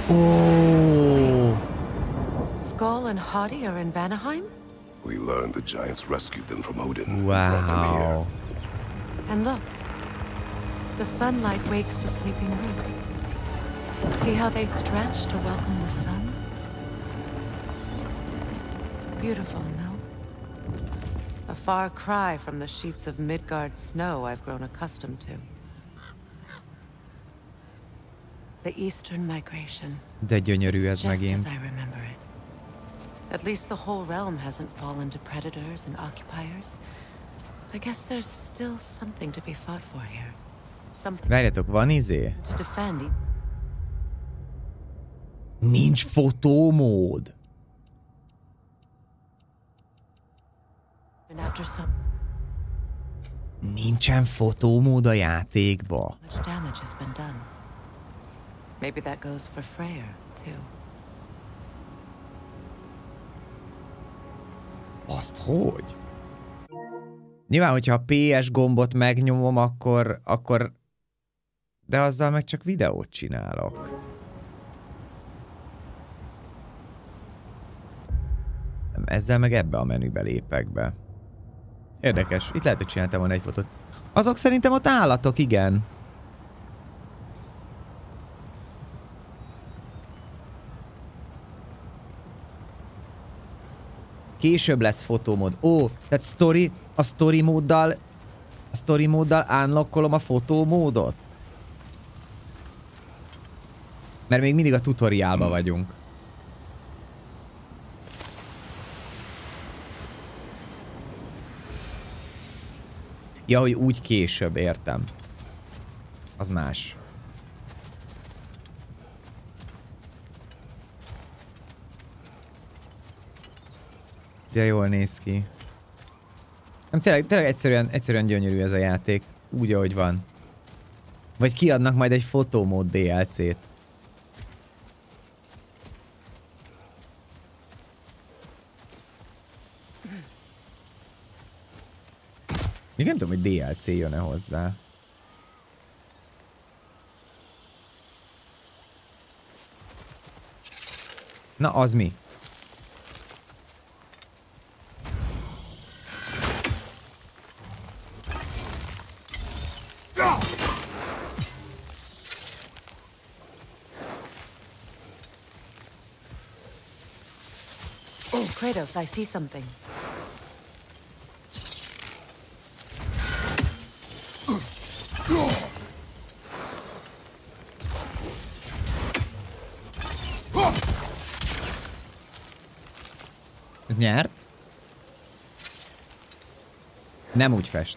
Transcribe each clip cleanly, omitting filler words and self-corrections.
Oh! Skull and Hati are in Vanaheim? We learned the giants rescued them from Odin and brought them here. Wow. And look, the sunlight wakes the sleeping roots. See how they stretch to welcome the sun? Beautiful, no? A far cry from the sheets of Midgard snow I've grown accustomed to. The Eastern migration. De gyönyörű ez It's just megint. as I remember it. At least the whole realm hasn't fallen to predators and occupiers. I guess there's still something to be fought for here. Something Várjatok, van izé? to defend. Nincs fotómód. And after so Nincsen fotómód a játékba. much damage has been done. Maybe that goes for Freyr, too. Azt hogy? Nyilván, hogyha a PS gombot megnyomom, akkor... De azzal meg csak videót csinálok. Ezzel meg ebbe a menübe lépek be. Érdekes. Itt lehet, hogy csináltam volna egy fotót. Azok szerintem ott állatok, igen. Később lesz fotómód. Ó, tehát a story móddal unlockolom a fotómódot? Mert még mindig a tutoriálban vagyunk. Ja, hogy úgy később, értem. Az más. De jól néz ki. Nem, tényleg egyszerűen gyönyörű ez a játék. Úgy, ahogy van. Vagy kiadnak majd egy fotómód DLC-t. Még nem tudom, hogy DLC jön-e hozzá. Na, az mi? Oh, Kratos, I see something. Ez nyert? Nem úgy fest.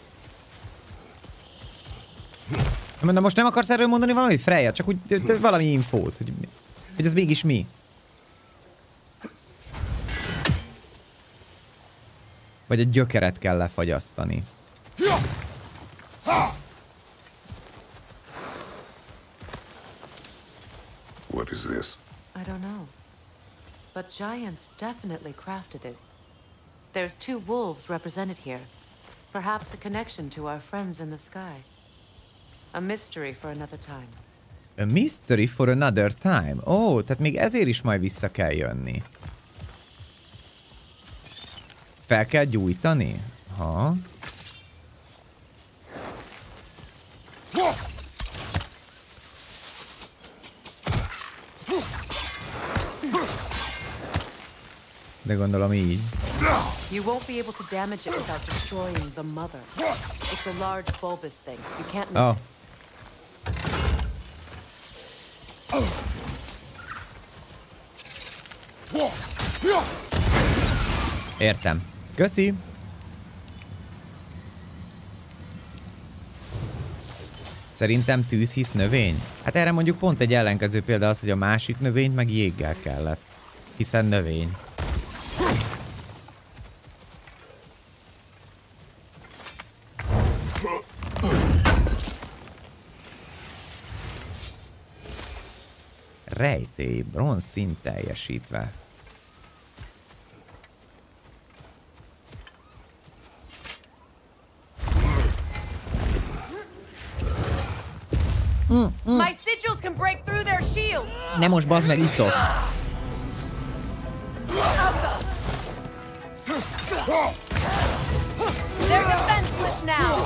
De most nem akarsz erről mondani valamit, Freya? Csak úgy valami infót, hogy ez mégis mi? Vagy a gyökeret kell lefagyasztani. What is this? I don't know. But giants definitely crafted it. There's 2 wolves represented here. Perhaps a connection to our friends in the sky. A mystery for another time. A mystery for another time. Ó, tehát még ezért is majd vissza kell jönni. Fel kell gyújtani? Ha. De gondolom így. You won't be able to damage it without destroying the mother. It's a large bulbous thing. You can't miss it. Értem. Köszi. Szerintem tűz hisz növény? Hát erre mondjuk pont egy ellenkező példa az, hogy a másik növényt meg jéggel kellett. Hiszen növény. Rejtély, bronz szint teljesítve. My sigils can break through their shields. Nem most bazd meg, iszok. They're defenseless now.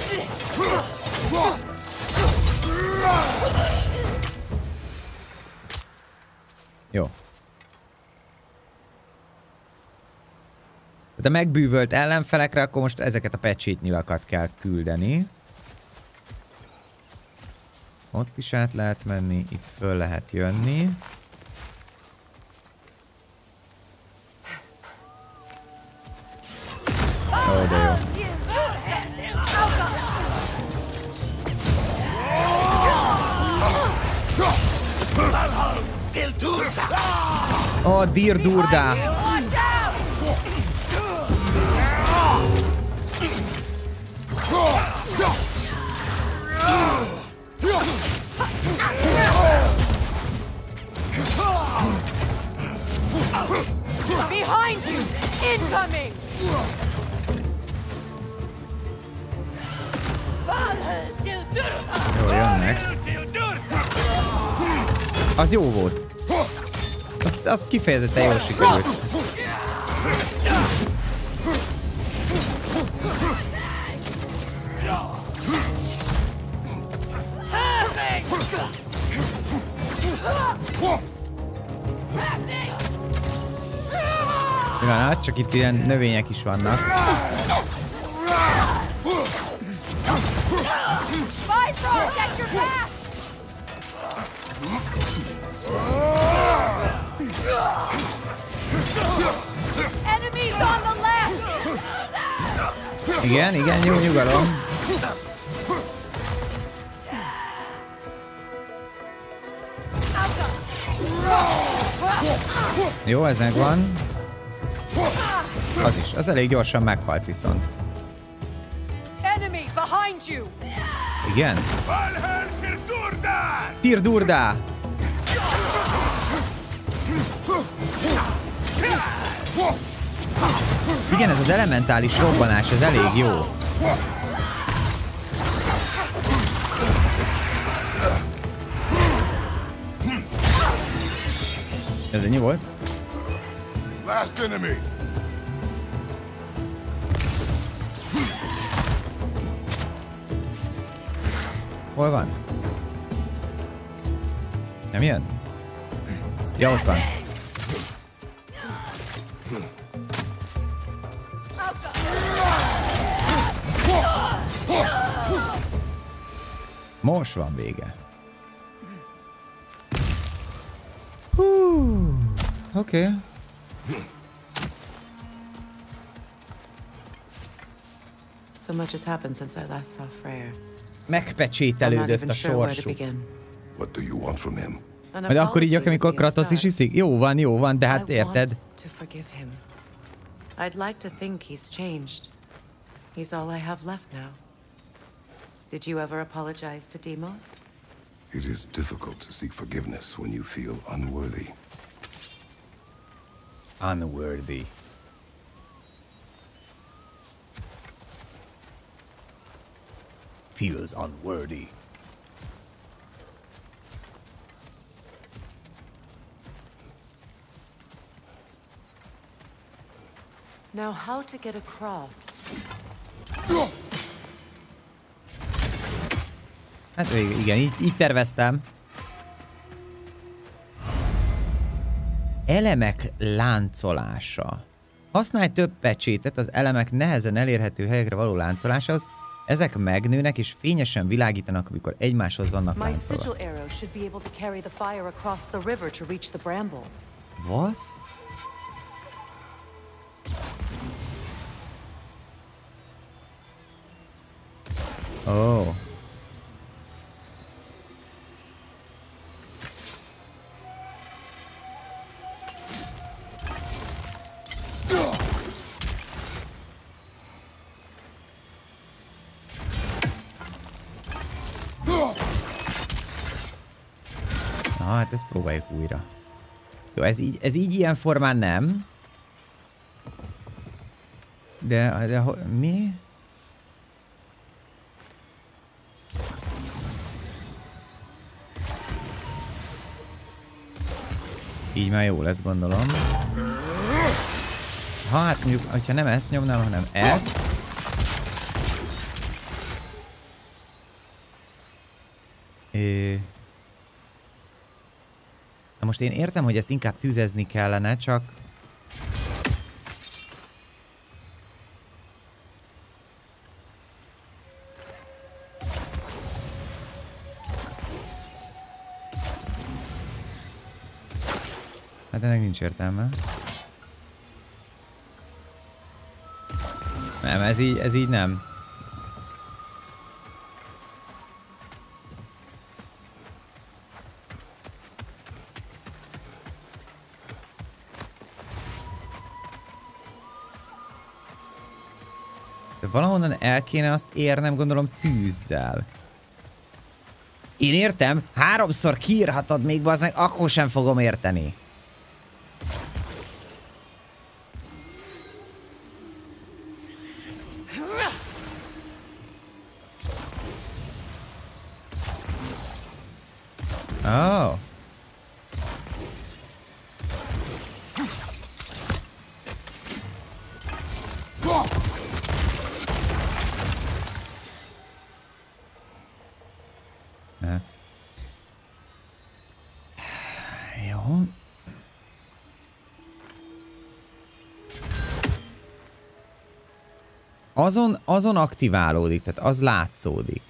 Jó. De megbűvölt ellenfelekre, akkor most ezeket a pecsét nyilakat kell küldeni. Ott is át lehet menni, itt föl lehet jönni. Ó, de jó. Ó, Dir Durda! Behind you! Incoming! Jó, jönnek. Az jó volt. Az kifejezetten jól sikerült. Pillanat, csak itt ilyen növények is vannak. Igen, igen, jó nyugalom. Jó, ez megvan. Az is, az elég gyorsan meghalt viszont. Igen? Tir Durda! Igen, ez az elementális robbanás, ez elég jó. Ez ennyi volt? Last enemy. Hol van? Nem jön? Ja, ott van. Most van vége. Oké. So much has happened since I last saw Freyr. Megpecsételődött a sorsuk. What do you want from him? Majd akkor így, amikor Kratos is iszik? Jó van, de hát érted. I'd like to think he's changed. He's all I have left now. Did you ever apologize to Deimos? It is difficult to seek forgiveness when you feel unworthy. Unworthy. Feels unworthy. Now how to get across? Hát igen, így terveztem. Elemek láncolása. Használj több pecsétet az elemek nehezen elérhető helyekre való láncolásához. Ezek megnőnek és fényesen világítanak, amikor egymáshoz vannak láncolva. Was? Oh. Na, hát ezt próbáljuk újra. Jó, ez így ilyen formán nem. De mi? Így már jó lesz, gondolom. Ha hát mondjuk, hogyha nem ezt nyomnám, hanem ezt. Na most én értem, hogy ezt inkább tüzezni kellene, csak... Hát ennek nincs értelme. Nem, ez így nem. De valahonnan el kéne azt érnem, gondolom, tűzzel. Én értem, 3-szor kiírhatod még, bazd meg, akkor sem fogom érteni. Oh. Jó. Azon aktiválódik, tehát az látszódik.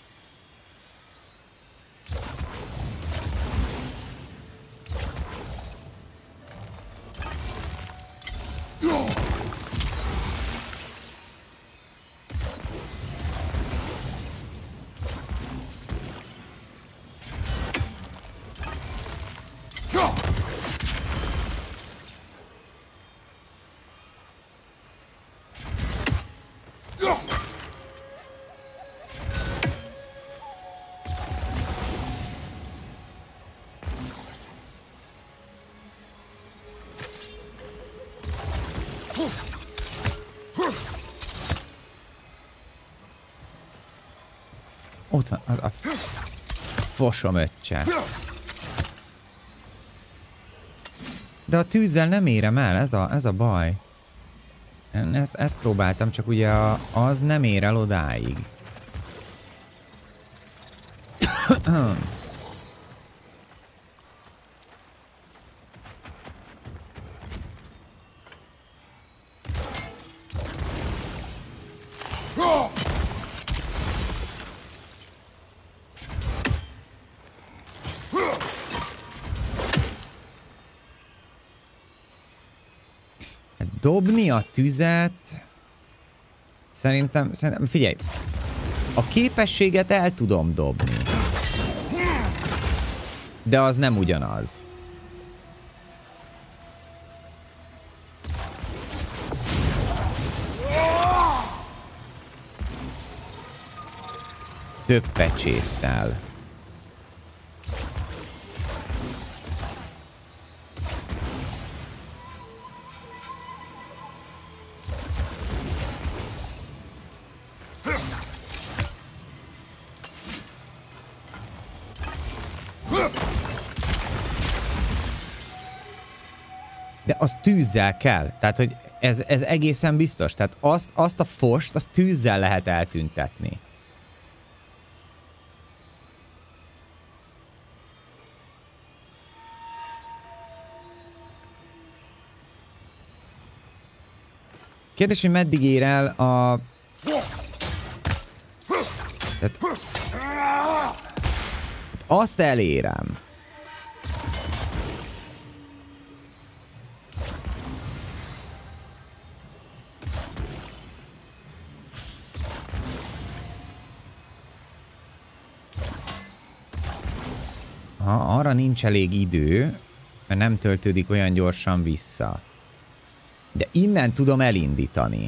Ott van a fosom öccse. De a tűzzel nem érem el, ez a baj. Ezt próbáltam, csak ugye az nem ér el odáig. Dobni a tüzet... Szerintem, figyelj, a képességet el tudom dobni. De az nem ugyanaz. Több pecséttel. De az tűzzel kell. Tehát, hogy ez egészen biztos. Tehát azt a fost, azt tűzzel lehet eltüntetni. Kérdés, hogy meddig ér el a... Tehát... Azt elérem. Arra nincs elég idő, mert nem töltődik olyan gyorsan vissza. De innen tudom elindítani.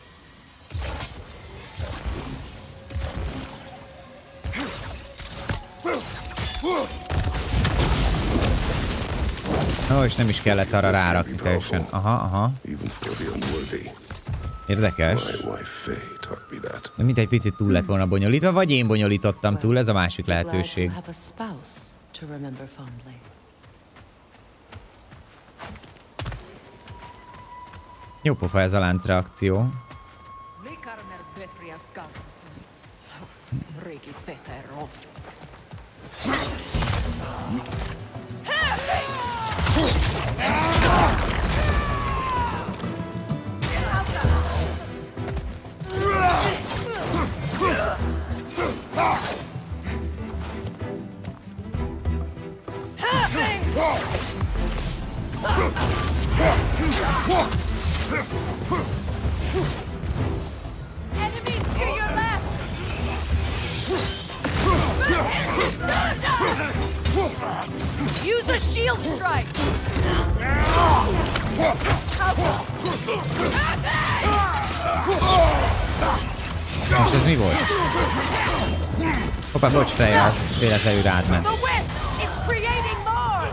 Ó, és nem is kellett arra rárakni teljesen. Aha. Érdekes. De mint egy picit túl lett volna bonyolítva, vagy én bonyolítottam túl, ez a másik lehetőség. Jó pofa ez a láncreakció. Enemies to your left! Use a shield strike! Most ez mi volt? Hoppá, bocs, Freya, az véletlenül rád ment. The wind! It's creating more!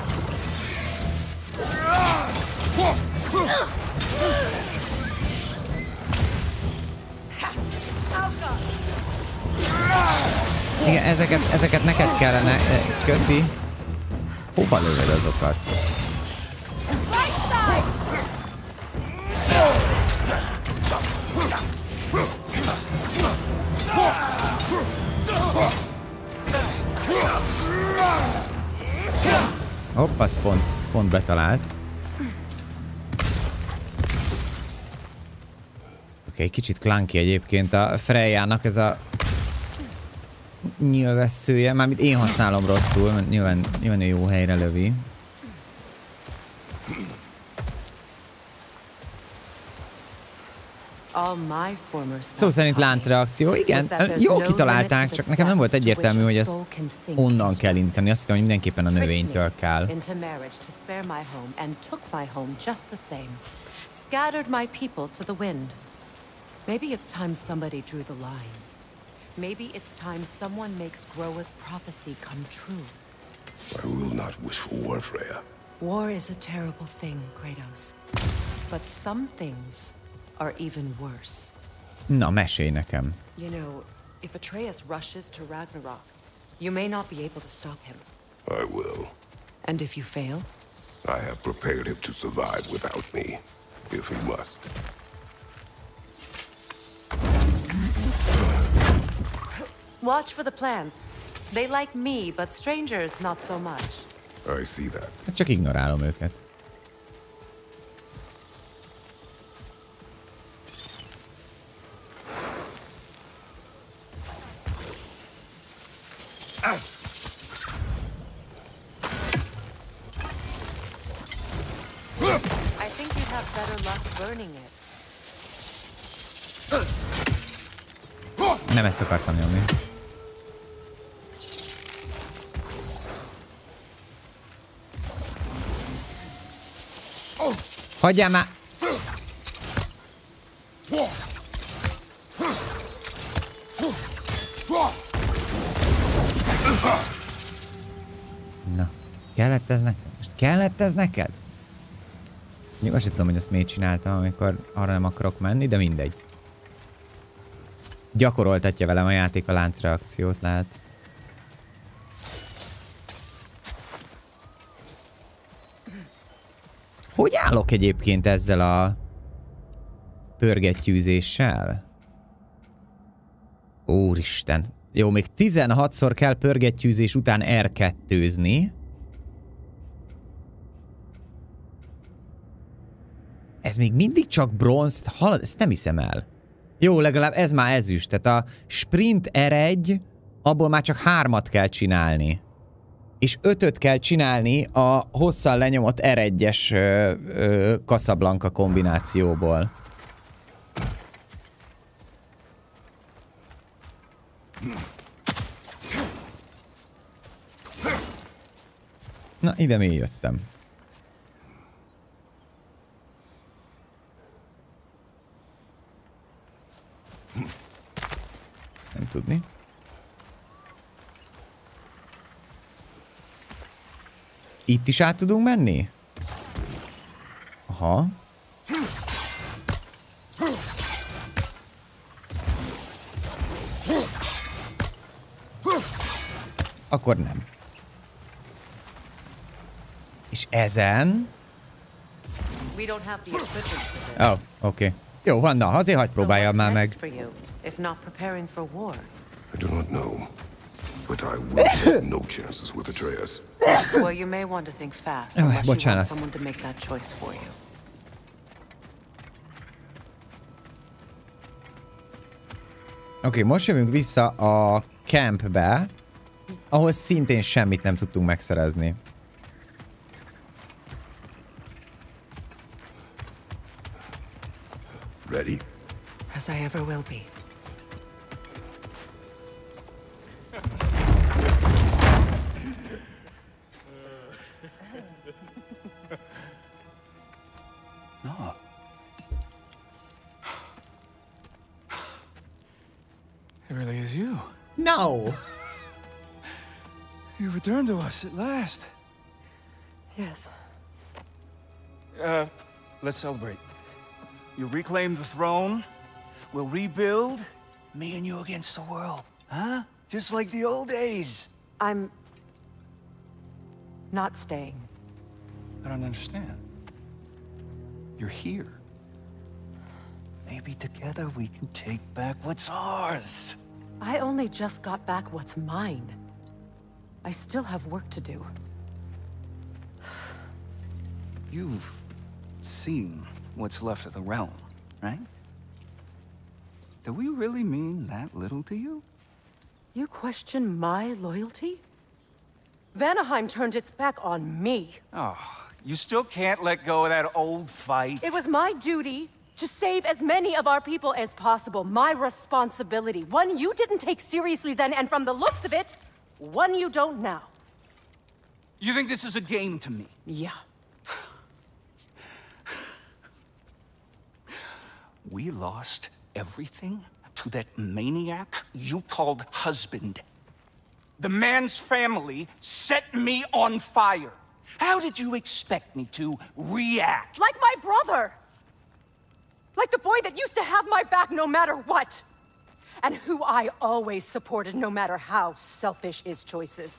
Igen, ezeket neked kellene... Köszi. Hova lövöd azokat? Right side! Hopp, az pont betalált. Oké, kicsit clunky egyébként a Freyjának ez a nyilvesszője, mármint én használom rosszul, mert nyilván jó helyre lövi. Szó szerint láncreakció, igen, jó kitalálták, csak nekem nem volt egyértelmű, hogy ezt onnan kell indítani, azt hittem, hogy mindenképpen a növénytől kell. Scattered my people to the wind. Maybe it's time somebody drew the line. Maybe it's time someone makes Groa's prophecy come true. I will not wish for war, Freya. War is a terrible thing, Kratos. But some things are even worse. Na, mesélj nekem. You know, if Atreus rushes to Ragnarok, you may not be able to stop him. I will. And if you fail? I have prepared him to survive without me, if he must. Watch for the plants. They like me, but strangers not so much. I see that. Csak ignorálom őket. I think you'd have better luck burning it. Nem ezt akartam nyomni. Hagyjál már! Na, kellett ez neked? Most kellett ez neked? Még azt sem tudom, hogy ezt miért csináltam, amikor arra nem akarok menni, de mindegy. Gyakoroltatja velem a játék a láncreakciót, lehet. Hogy állok egyébként ezzel a pörgettyűzéssel? Úristen. Jó, még 16-szor kell pörgettyűzés után R2-zni. Ez még mindig csak bronz, ezt nem hiszem el. Jó, legalább ez már ezüst. Tehát a sprint R1, abból már csak 3-at kell csinálni. És 5-öt kell csinálni a hosszan lenyomott R1-es Casablanca kombinációból. Na, ide még jöttem. Nem tudni. Itt is át tudunk menni? Aha. Akkor nem. És ezen... We don't have the equipment for this. Oh, oké. Jó, van, na, azért hagyd So próbáljam what's már next meg. for you, if not preparing for war? I do not know, but I will take no chances with Atreus. Well, you may want to think fast unless you bocsánat. want someone to make that choice for you. Oké, most jövünk vissza a campbe, ahol szintén semmit nem tudtunk megszerezni. Ready? As I ever will be. No. It really is you. No! You returned to us at last. Yes. Let's celebrate. You reclaim the throne. We'll rebuild. Me and you against the world. Huh? Just like the old days. I'm not staying. I don't understand. You're here. Maybe together we can take back what's ours. I only just got back what's mine. I still have work to do. You've seen what's left of the realm, right? Do we really mean that little to you? You question my loyalty? Vanaheim turned its back on me. Oh, you still can't let go of that old fight? It was my duty to save as many of our people as possible. My responsibility. One you didn't take seriously then, and from the looks of it, one you don't now. You think this is a game to me? Yeah. We lost everything to that maniac you called husband. The man's family set me on fire. How did you expect me to react? Like my brother! Like the boy that used to have my back no matter what! And who I always supported no matter how selfish his choices.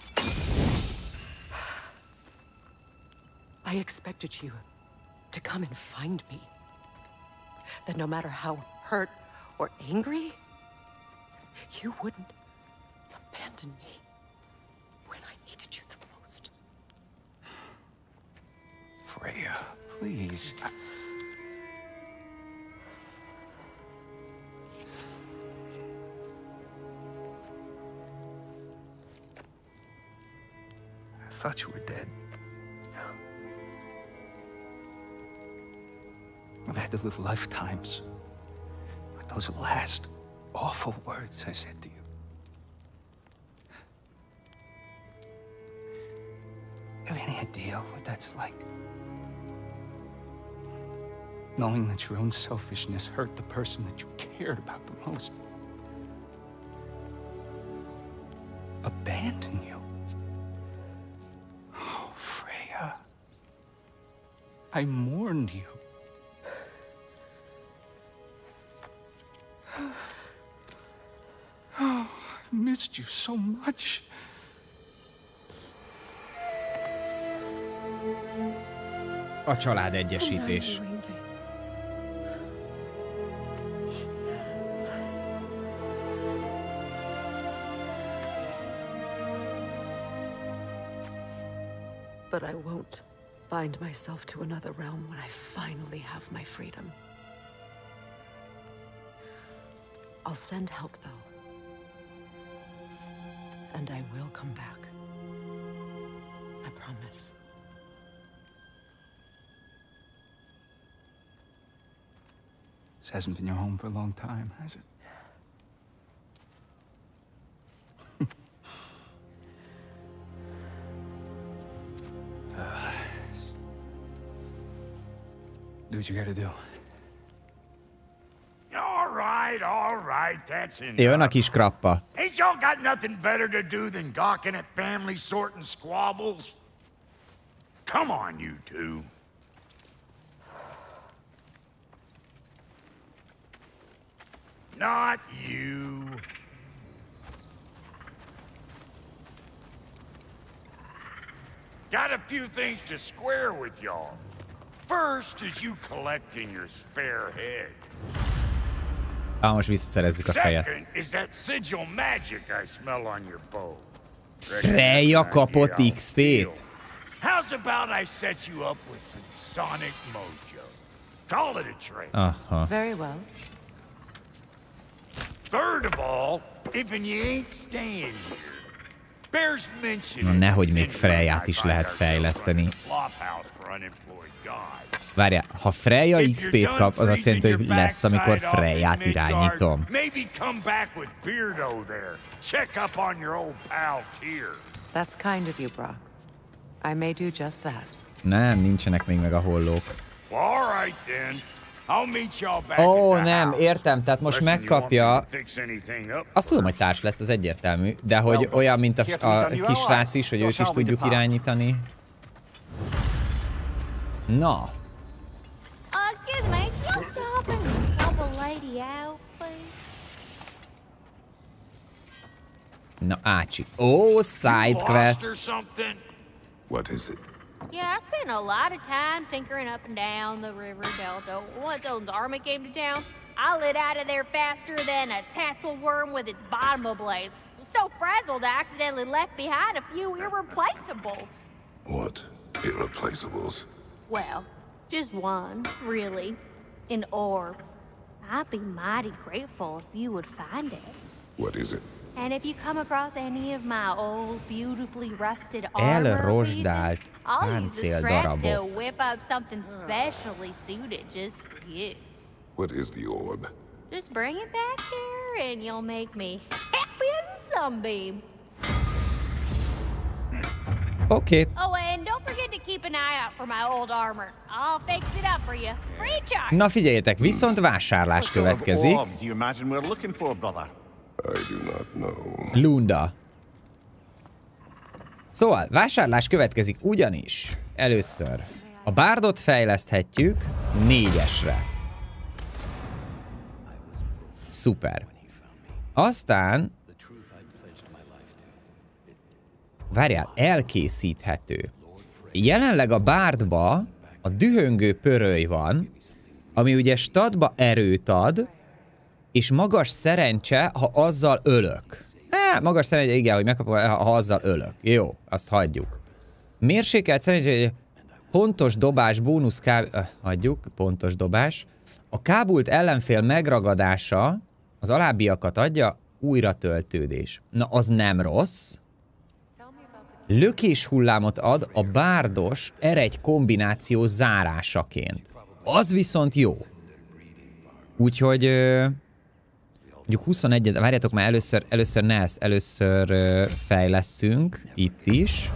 I expected you to come and find me. That no matter how hurt or angry, you wouldn't abandon me when I needed you the most. Freya, please. I thought you were dead. I've had to live lifetimes with those last awful words I said to you. You have any idea what that's like? Knowing that your own selfishness hurt the person that you cared about the most. Abandon you. Oh, Freya. I mourned you. Oh, I've missed you so much. A családegyesítés. But I won't bind myself to another realm when I finally have my freedom. I'll send help, though. And I will come back. I promise. This hasn't been your home for a long time, has it? Do what you gotta do. All right, that's enough. Jön a kis krappa. Ain't y'all got nothing better to do than gawking at family sorting squabbles? Come on, you two. Not you. Got a few things to square with y'all. First is you collecting your spare heads. Most visszaszerezzük a fejet. Second is that sigil magic I smell on your bow. Freya kapott XP-t? How's about I set you up with some sonic mojo? Call it a trade. Aha. Very well. Third of all, even you ain't staying here. Bears mention. Na nehogy még Freyát is lehet fejleszteni. Várjál, ha Freya XP-t kap, az azt jelenti, hogy lesz, amikor Freyát irányítom. That's kind of you, Brock. I may do just that. Nem, nincsenek még meg a hollók. All right then. Ó, nem, értem, tehát most megkapja... Azt tudom, hogy társ lesz, az egyértelmű, de hogy olyan, mint a kisrác is, hogy őt is tudjuk irányítani. Na. Excuse me, can you stop and help a lady out, please? Na, ácsi. Ó, side quest. What is it? Yeah, I spent a lot of time tinkering up and down the river delta. Once Odin's army came to town, I lit out of there faster than a tassel worm with its bottom ablaze. So frazzled, I accidentally left behind a few irreplaceables. What irreplaceables? Well, just one, really. An orb. I'd be mighty grateful if you would find it. What is it? And if you come across any of my old, beautifully rusted armor pieces, I'll use the scrap to whip up something specially suited just for you. What is the orb? Just bring it back here and you'll make me happy as a sunbeam. Okay. Oh, and don't forget to keep an eye out for my old armor. I'll fix it up for you. Free charge. Na figyeljetek, viszont vásárlás következik. Do you imagine we're looking for, brother? I do not know. Lunda. Szóval, vásárlás következik ugyanis. Először a bárdot fejleszthetjük 4-esre. Szuper. Aztán... Várjál, elkészíthető. Jelenleg a bárdba a dühöngő pöröly van, ami ugye statba erőt ad, és magas szerencse, ha azzal ölök. Magas szerencse, igen, hogy megkapom, ha azzal ölök. Jó, azt hagyjuk. Mérsékelt szerencse, hogy pontos dobás, bónusz hagyjuk, pontos dobás. A kábult ellenfél megragadása az alábbiakat adja, újra töltődés. Na, az nem rossz. Lökés hullámot ad a bárdos eregy kombináció zárásaként. Az viszont jó. Úgyhogy... mondjuk 21-et, várjátok már először ne ezt, először fejlesszünk itt is.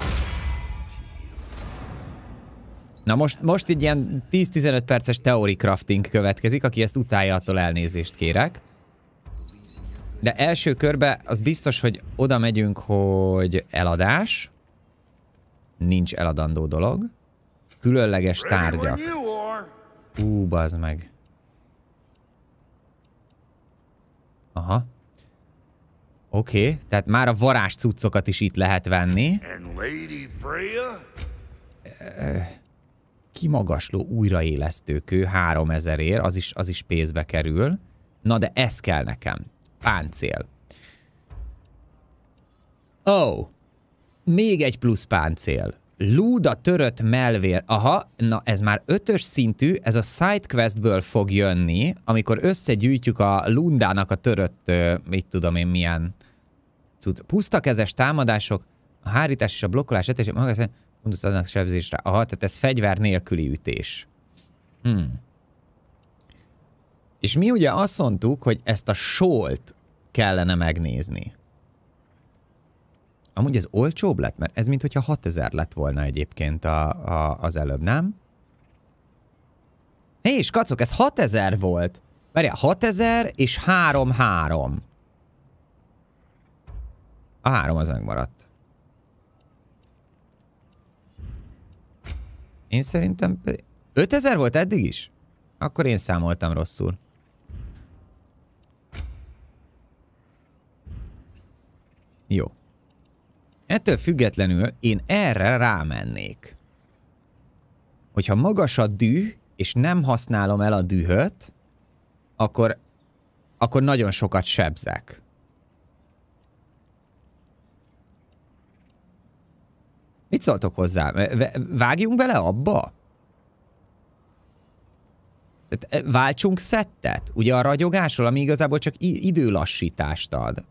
Na most így ilyen 10-15 perces theory crafting következik, aki ezt utálja, attól elnézést kérek. De első körbe az biztos, hogy oda megyünk, hogy eladás. Nincs eladandó dolog. Különleges tárgyak. Bazd meg. Aha. Oké, tehát már a varázs cuccokat is itt lehet venni. Kimagasló újraélesztőkő 3000-ért, az is pénzbe kerül. Na de ez kell nekem. Páncél. Ó, még egy plusz páncél. Lúda törött melvér. Aha, na ez már 5-ös szintű, ez a sidequestből fog jönni, amikor összegyűjtjük a Lundának a törött, mit tudom én milyen cucc. Pusztakezes támadások, a hárítás és a blokkolás etését maga mondott adnak sebzésre. Aha, tehát ez fegyver nélküli ütés. És mi ugye azt mondtuk, hogy ezt a sólt kellene megnézni. Amúgy ez olcsóbb lett, mert ez minthogyha 6000 lett volna egyébként az előbb, nem? Hé, és kacok, ez 6000 volt. Várjál, 6000 és 3-3. A 3 az megmaradt. Én szerintem... 5000 volt eddig is? Akkor én számoltam rosszul. Jó. Ettől függetlenül én erre rámennék. hogyha magas a düh, és nem használom el a dühöt, akkor nagyon sokat sebzek. Mit szóltok hozzá? Vágjunk bele abba? Váltsunk szettet? Ugye a ragyogásról, ami igazából csak időlassítást ad.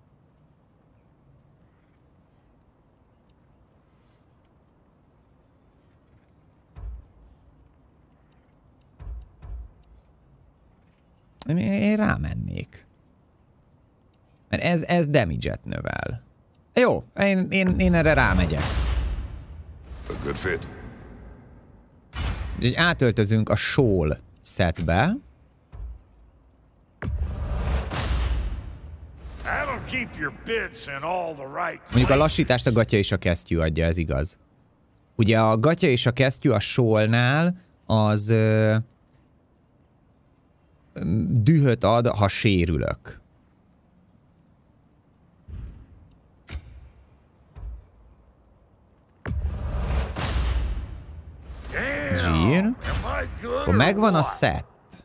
Én rámennék. Mert ez damage-et növel. Jó, én erre rámegyek. A good fit. Úgyhogy átöltözünk a Shoal setbe. Mondjuk a lassítást a gatya és a kesztyű adja, ez igaz. Ugye a gatya és a kesztyű a Shoalnál az dühöt ad, ha sérülök. Zsír. Akkor megvan a set.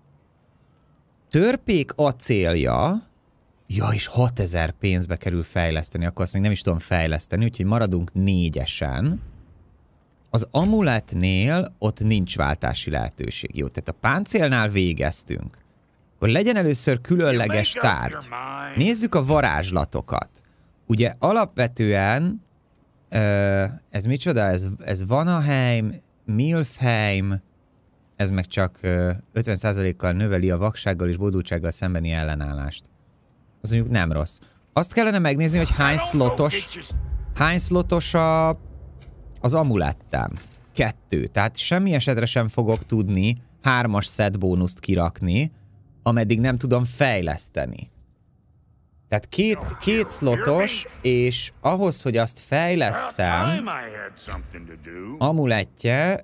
Törpék acélja. Ja, és 6000 pénzbe kerül fejleszteni, akkor azt még nem is tudom fejleszteni, úgyhogy maradunk 4-esen. Az amuletnél ott nincs váltási lehetőség. Jó, tehát a páncélnál végeztünk. Akkor legyen először különleges tárgy. Nézzük a varázslatokat. Ugye alapvetően ez micsoda? Ez Vanaheim, Milfheim, ez meg csak 50%-kal növeli a vaksággal és bódultsággal szembeni ellenállást. Az mondjuk nem rossz. Azt kellene megnézni, hogy hány szlotos az amulettem. 2. Tehát semmi esetre sem fogok tudni 3-as set bónuszt kirakni, ameddig nem tudom fejleszteni. Tehát két szlotos, és ahhoz, hogy azt fejlesszem, amulettje,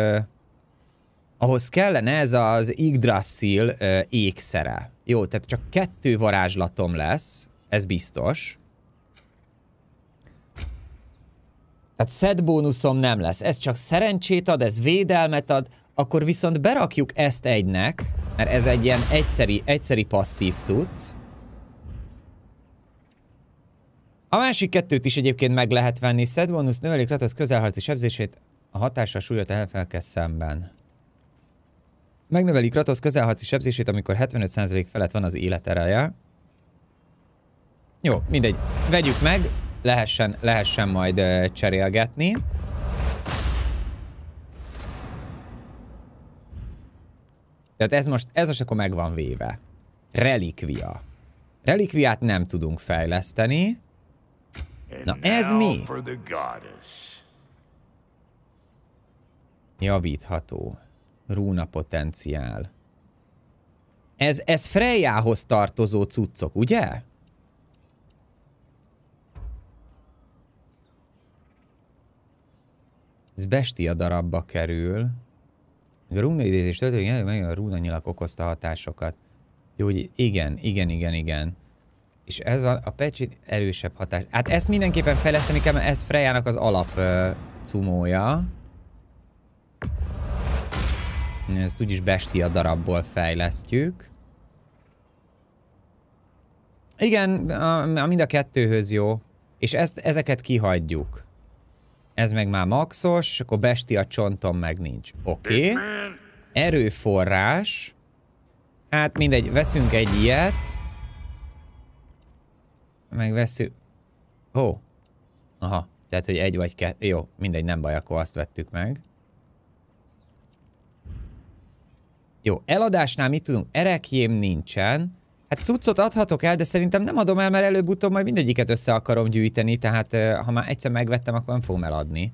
ahhoz kellene ez az Yggdrasil ékszere. Jó, tehát csak 2 varázslatom lesz, ez biztos. Tehát set bónuszom nem lesz. Ez csak szerencsét ad, ez védelmet ad, akkor viszont berakjuk ezt egynek, mert ez egy ilyen egyszeri passzív cucc. A másik 2-t is egyébként meg lehet venni. Set bónusz növeli Kratos közelharci sebzését a hatással súlyot elfelkel szemben. Megnöveli Kratos közelharci sebzését, amikor 75% felett van az életereje. Jó, mindegy. Vegyük meg, lehessen majd cserélgetni. Tehát ez most akkor meg van véve. Relikvia. Relikviát nem tudunk fejleszteni. Na ez mi? Javítható. Rúna potenciál. Ez Freyjához tartozó cuccok, ugye? Ez bestia darabba kerül. A rúna idézés töltődik, meg a rúna nyilak okozta hatásokat. Jó, hogy igen. És ez a pecsit erősebb hatás. Hát ezt mindenképpen fejleszteni kell, mert ez Freyjának az alap cumója. Ezt úgyis bestia darabból fejlesztjük. Igen, mind a 2-höz jó. És ezeket kihagyjuk. Ez meg már maxos, és akkor bestia csontom meg nincs. Oké. Erőforrás. Hát mindegy, veszünk egy ilyet. Meg veszünk... Ó. Aha. Tehát, hogy 1 vagy 2... Jó, mindegy, nem baj, akkor azt vettük meg. Jó, eladásnál mit tudunk? Erekjém nincsen. Hát cuccot adhatok el, de szerintem nem adom el, mert előbb-utóbb majd mindegyiket össze akarom gyűjteni, tehát ha már egyszer megvettem, akkor nem fogom eladni.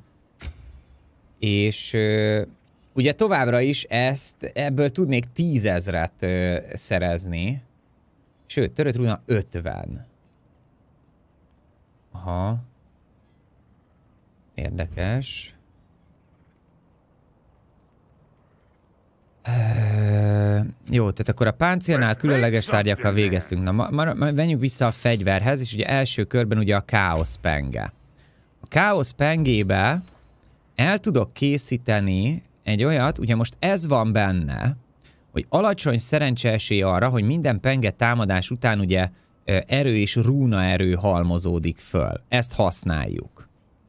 És ugye továbbra is ebből tudnék 10 000-et szerezni. Sőt, törött rúna 50. Aha. Érdekes. Jó, tehát akkor a páncélnál különleges tárgyakkal végeztünk. Na, menjünk vissza a fegyverhez, és ugye első körben ugye a káosz penge. A káosz pengébe el tudok készíteni egy olyat, ugye most ez van benne, hogy alacsony szerencseesély arra, hogy minden penge támadás után ugye erő és rúna erő halmozódik föl. Ezt használjuk.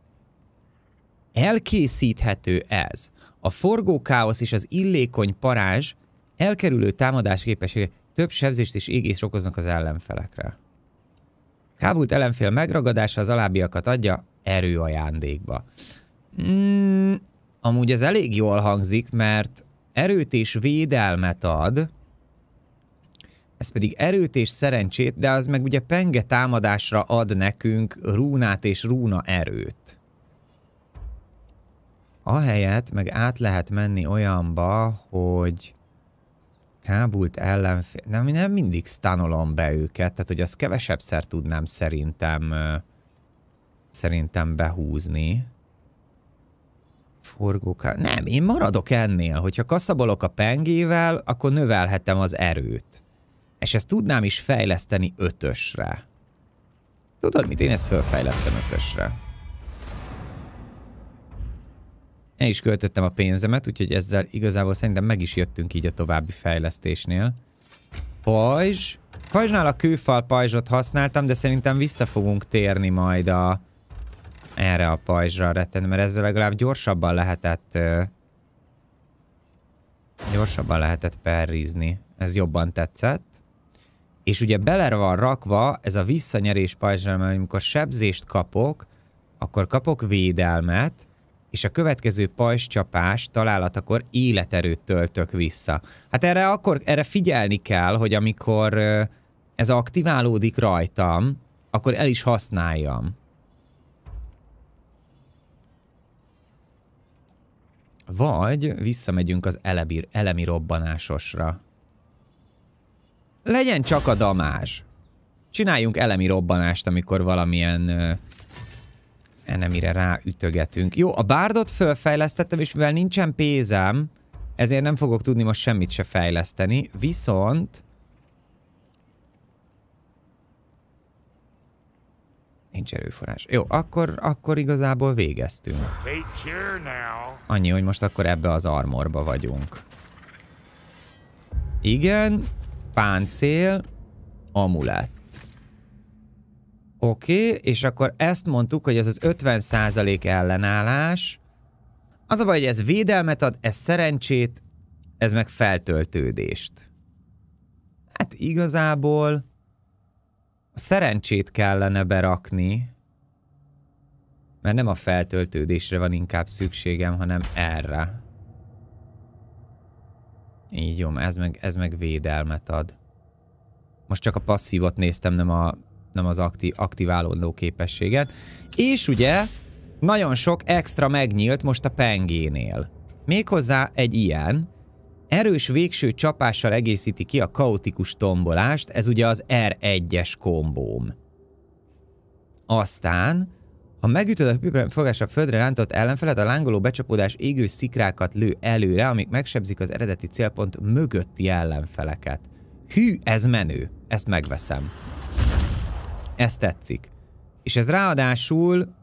Elkészíthető ez. A forgó káosz és az illékony parázs elkerülő támadás képessége több sebzést és égést okoznak az ellenfelekre. Kábult ellenfél megragadása az alábbiakat adja erő ajándékba. Amúgy ez elég jól hangzik, mert erőt és védelmet ad, ez pedig erőt és szerencsét, de az meg ugye penge támadásra ad nekünk rúnát és rúna erőt. Ahelyett meg át lehet menni olyanba, hogy kábult ellenfél... Nem mindig stunolom be őket, tehát hogy azt kevesebbszer tudnám szerintem behúzni. Forgóká... Nem, én maradok ennél. Hogyha kaszabolok a pengével, akkor növelhetem az erőt. És ezt tudnám is fejleszteni 5-ösre. Tudod mit? Én ezt felfejlesztem 5-ösre. El is költöttem a pénzemet, úgyhogy ezzel igazából szerintem meg is jöttünk így a további fejlesztésnél. Pajzs. Pajzsnál a kőfal pajzsot használtam, de szerintem vissza fogunk térni majd erre a pajzsra rettenni, mert ezzel legalább gyorsabban lehetett perrizni. Ez jobban tetszett. És ugye bele van rakva ez a visszanyerés pajzsra, mert amikor sebzést kapok, akkor kapok védelmet, és a következő pajzscsapás találatakor életerőt töltök vissza. Hát erre figyelni kell, hogy amikor ez aktiválódik rajtam, akkor el is használjam. Vagy visszamegyünk az elemi robbanásosra. Legyen csak a damázs. Csináljunk elemi robbanást, amikor valamilyen enemire ráütögetünk. Jó, a bárdot fölfejlesztettem, és mivel nincsen pénzem, ezért nem fogok tudni most semmit se fejleszteni, viszont... Nincs erőforrás. Jó, akkor igazából végeztünk. Annyi, hogy most akkor ebbe az armorba vagyunk. Igen, páncél, amulett. Oké, és akkor ezt mondtuk, hogy ez az 50% ellenállás. Az a baj, hogy ez védelmet ad, ez szerencsét, ez meg feltöltődést. Hát igazából a szerencsét kellene berakni, mert nem a feltöltődésre van inkább szükségem, hanem erre. Így jó, ez meg védelmet ad. Most csak a passzívot néztem, nem az aktiválódó képességet. És ugye nagyon sok extra megnyílt most a pengénél. Méghozzá egy ilyen. Erős végső csapással egészíti ki a kaotikus tombolást, ez ugye az R1-es kombóm. Aztán, ha megütöd a fogásra földre rántott ellenfelet, a lángoló becsapódás égő szikrákat lő előre, amik megsebzik az eredeti célpont mögötti ellenfeleket. Hű, ez menő. Ezt megveszem. Ez tetszik. És ez ráadásul...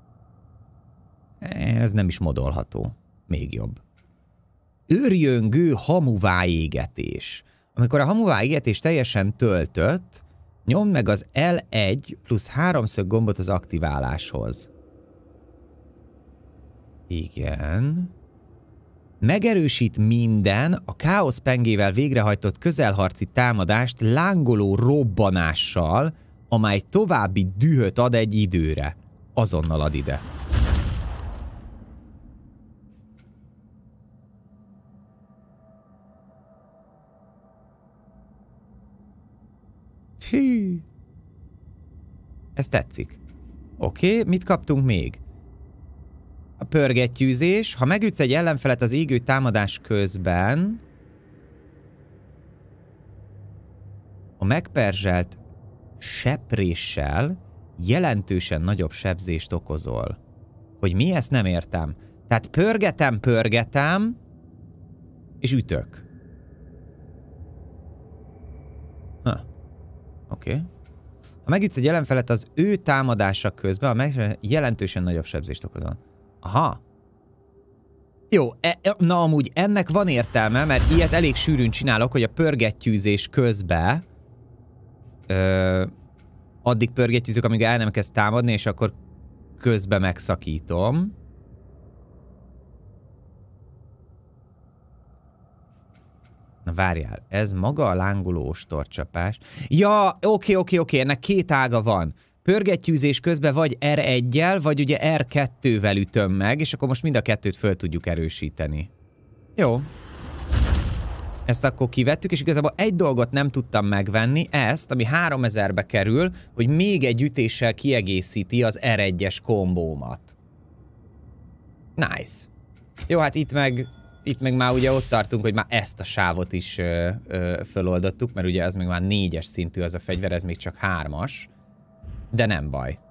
Ez nem is modolható. Még jobb. Őrjöngő hamuvá égetés. Amikor a hamuvá égetés teljesen töltött, nyomd meg az L1 plusz 3 gombot az aktiváláshoz. Igen. Megerősít minden a káosz pengével végrehajtott közelharci támadást lángoló robbanással, amely további dühöt ad egy időre. Azonnal ad ide. Hű. Ez tetszik. Oké, mit kaptunk még? A pörgettyűzés. Ha megütsz egy ellenfelet az égő támadás közben, a megperzselt sepréssel jelentősen nagyobb sebzést okozol. Hogy mi? Ezt nem értem. Tehát pörgetem, és ütök. Oké. Ha megütsz egy ellenfelet az ő támadása közben, jelentősen nagyobb sebzést okozol. Aha. Jó, na amúgy ennek van értelme, mert ilyet elég sűrűn csinálok, hogy a pörgettyűzés közben addig pörgettyűzök, amíg el nem kezd támadni, és akkor közben megszakítom. Na várjál, ez maga a lángoló ostorcsapás. Ja, oké, ennek két ága van. Pörgettyűzés közben vagy R1-jel, vagy ugye R2-vel ütöm meg, és akkor most mind a kettőt föl tudjuk erősíteni. Jó. Ezt akkor kivettük, és igazából egy dolgot nem tudtam megvenni, ezt, ami 3000-be kerül, hogy még egy ütéssel kiegészíti az R1-es kombómat. Nice. Jó, hát itt meg már ugye ott tartunk, hogy már ezt a sávot is föloldottuk, mert ugye az még már 4-es szintű az a fegyver, ez még csak 3-as. De nem baj.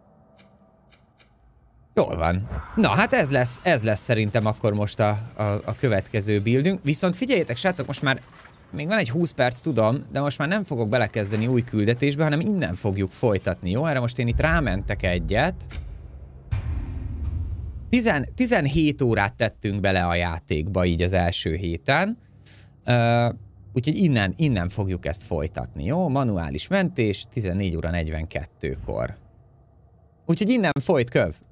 Jól van. Na, hát ez lesz szerintem akkor most a következő buildünk. Viszont figyeljétek, srácok, most már még van egy 20 perc, tudom, de most már nem fogok belekezdeni új küldetésbe, hanem innen fogjuk folytatni, jó? Erre most én itt rámentek egyet. 17 órát tettünk bele a játékba így az első héten. Úgyhogy innen fogjuk ezt folytatni, jó? Manuális mentés, 14 óra 42-kor. Úgyhogy innen folyt, köv.